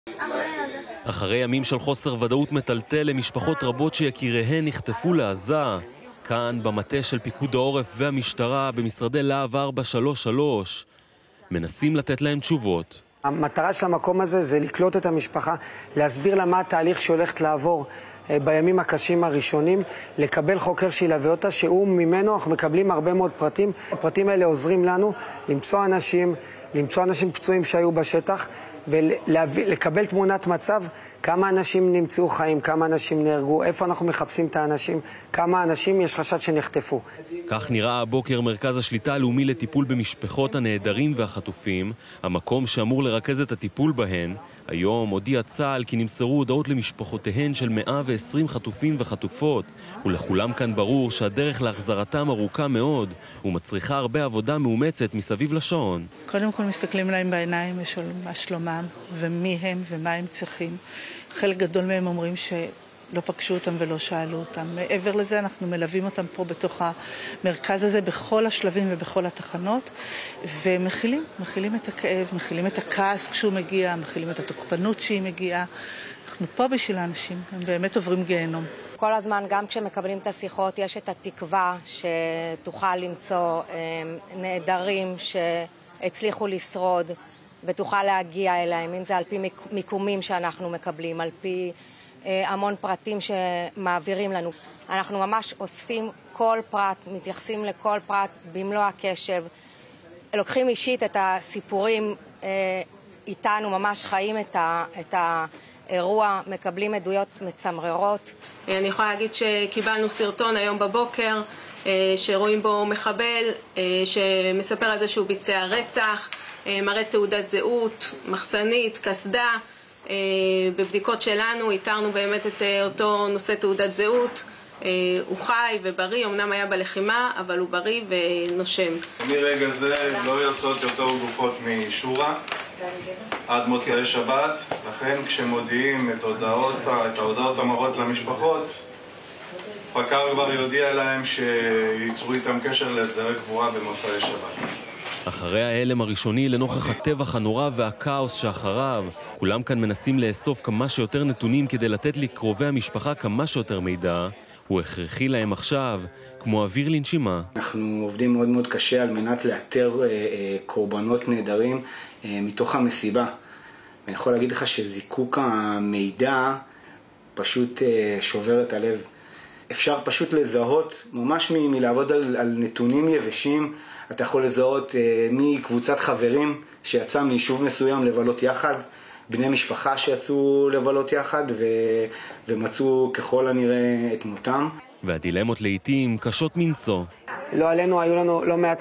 אחרי ימים של חוסר ודאות מטלטל למשפחות רבות שיקיריהן נחטפו לעזה, כאן במטה של פיקוד העורף והמשטרה במשרדי להב 433 מנסים לתת להם תשובות. המטרה של המקום הזה זה לקלוט את המשפחה, להסביר לה מה התהליך שהולכת לעבור בימים הקשים הראשונים, לקבל חוקר שילווה אותה, שהוא ממנו אנחנו מקבלים הרבה מאוד פרטים. הפרטים האלה עוזרים לנו למצוא אנשים פצועים שהיו בשטח, ולקבל תמונת מצב, כמה אנשים נמצאו חיים, כמה אנשים נהרגו, איפה אנחנו מחפשים את האנשים, כמה אנשים יש חשד שנחטפו. כך נראה הבוקר מרכז השליטה הלאומי לטיפול במשפחות הנעדרים והחטופים, המקום שאמור לרכז את הטיפול בהן. היום הודיע צה"ל כי נמסרו הודעות למשפחותיהן של 120 חטופים וחטופות, ולכולם כאן ברור שהדרך להחזרתם ארוכה מאוד, ומצריכה הרבה עבודה מאומצת מסביב לשעון. קודם כל מסתכלים להם בעיניים מה שלומם, ומי הם ומה הם צריכים. חלק גדול מהם אומרים שלא פגשו אותם ולא שאלו אותם. מעבר לזה אנחנו מלווים אותם פה בתוך המרכז הזה בכל השלבים ובכל התחנות, ומכילים את הכאב, מכילים את הכעס כשהוא מגיע, מכילים את התוקפנות שהיא מגיעה. אנחנו פה בשביל האנשים, הם באמת עוברים גיהנום. כל הזמן, גם כשמקבלים את השיחות, יש את התקווה שתוכל למצוא נעדרים שהצליחו לשרוד ותוכל להגיע אליהם, אם זה על פי מיקומים שאנחנו מקבלים, על פי המון פרטים שמעבירים לנו. אנחנו ממש אוספים כל פרט, מתייחסים לכל פרט במלוא הקשב, לוקחים אישית את הסיפורים איתנו, ממש חיים את האירוע, מקבלים עדויות מצמררות. אני יכולה להגיד שקיבלנו סרטון היום בבוקר, שרואים בו מחבל שמספר על זה שהוא ביצע רצח, מראה תעודת זהות, מחסנית, קסדה. בבדיקות שלנו איתרנו באמת את אותו נושא תעודת זהות. הוא חי ובריא, אמנם היה בלחימה, אבל הוא בריא ונושם. מרגע זה לא יוצאות יותר גופות משורה עד מוצאי שבת, לכן כשמודיעים את ההודעות המרות למשפחות, פקר כבר יודיע להם שייצרו איתם קשר להסדרי קבורה במוצאי שבת. אחרי ההלם הראשוני לנוכח הטבח הנורא והכאוס שאחריו, כולם כאן מנסים לאסוף כמה שיותר נתונים כדי לתת לקרובי המשפחה כמה שיותר מידע. הוא הכרחי להם עכשיו, כמו אוויר לנשימה. אנחנו עובדים מאוד מאוד קשה על מנת לאתר קורבנות נהדרים מתוך המסיבה. ואני יכול להגיד לך שזיקוק המידע פשוט שובר את הלב. אפשר פשוט לזהות, ממש מלעבוד על נתונים יבשים, אתה יכול לזהות מקבוצת חברים שיצא מיישוב מסוים לבלות יחד, בני משפחה שיצאו לבלות יחד ומצאו ככל הנראה את מותם. והדילמות לעתים קשות מנשוא. לא עלינו, היו לנו לא מעט